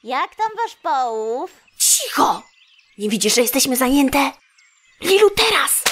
Jak tam wasz połów? Cicho! Nie widzisz, że jesteśmy zajęte? Lilu, teraz!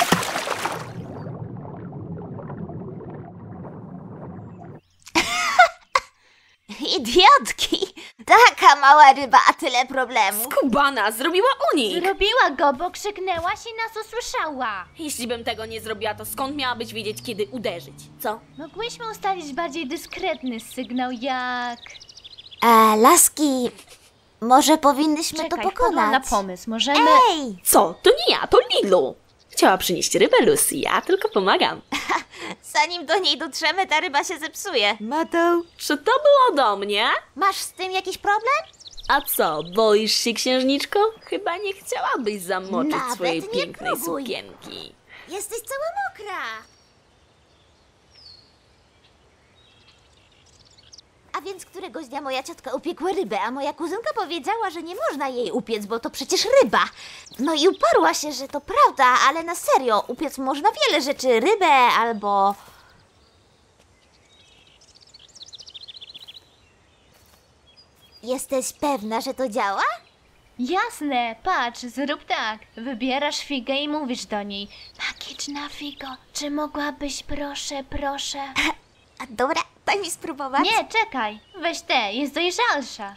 Idiotki! Taka mała ryba, a tyle problemów. Skubana, zrobiła unik! Zrobiła go, bo krzyknęłaś i nas usłyszała. Jeśli bym tego nie zrobiła, to skąd miałabyś wiedzieć, kiedy uderzyć, co? Mogłyśmy ustalić bardziej dyskretny sygnał, jak... Laski, może powinnyśmy to Czekaj, wpadłam na pokonać. pomysł. Możemy... Ej! Co? To nie ja, to Lilu! Chciała przynieść rybę, Lucy, ja tylko pomagam. Zanim do niej dotrzemy, ta ryba się zepsuje. Matą. Czy to było do mnie? Masz z tym jakiś problem? A co, boisz się, księżniczko? Chyba nie chciałabyś zamoczyć Nawet swojej nie pięknej próbuj. sukienki. Jesteś cała mokra. A więc któregoś dnia moja ciotka upiekła rybę, a moja kuzynka powiedziała, że nie można jej upiec, bo to przecież ryba. No i uparła się, że to prawda, ale na serio, upiec można wiele rzeczy, rybę albo... Jesteś pewna, że to działa? Jasne, patrz, zrób tak. Wybierasz figę i mówisz do niej: magiczna figo, czy mogłabyś proszę... A dobra, daj mi spróbować. Nie, czekaj, weź tę, jest dojrzalsza.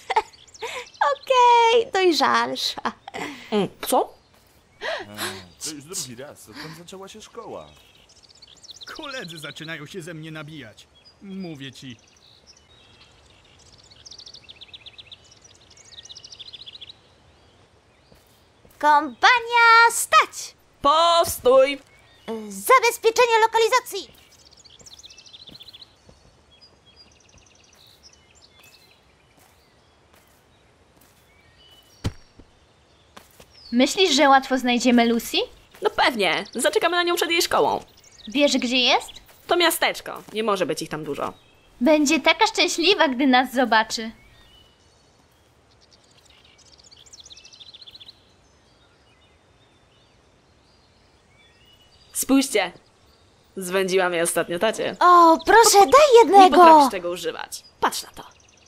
Okej, dojrzalsza. Co? To już drugi raz, odkąd zaczęła się szkoła. Koledzy zaczynają się ze mnie nabijać. Mówię ci. Kompania stać! Powstój! Zabezpieczenie lokalizacji! Myślisz, że łatwo znajdziemy Lucy? No pewnie, zaczekamy na nią przed jej szkołą. Wiesz, gdzie jest? To miasteczko, nie może być ich tam dużo. Będzie taka szczęśliwa, gdy nas zobaczy. Spójrzcie, zwędziłam je ostatnio tacie. O, proszę, daj Nie jednego! potrafisz tego używać. Patrz na to.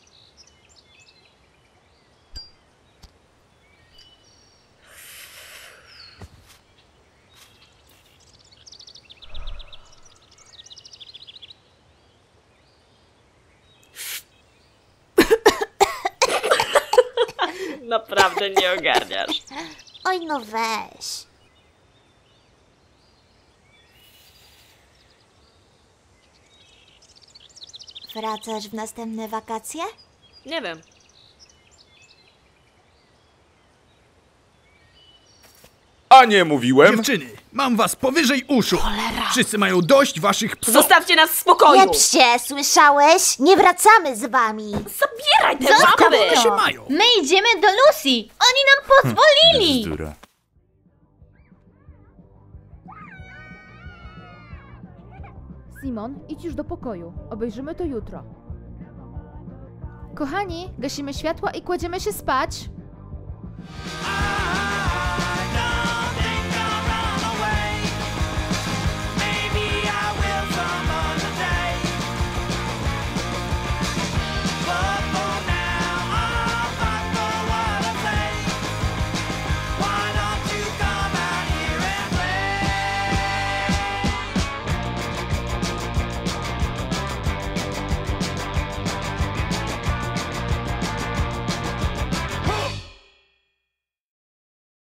Naprawdę nie ogarniasz. Oj, no weź. Wracasz w następne wakacje? Nie wiem. A nie mówiłem? Dziewczyny, mam was powyżej uszu. Wszyscy mają dość waszych psów. Zostawcie nas w spokoju! Jeb się, słyszałeś? Nie wracamy z wami. Zabieraj te Zostaw żaby! to! się mają. My idziemy do Lucy! Oni nam pozwolili! Bzdura. Simon, idź już do pokoju. Obejrzymy to jutro. Kochani, gasimy światła i kładziemy się spać.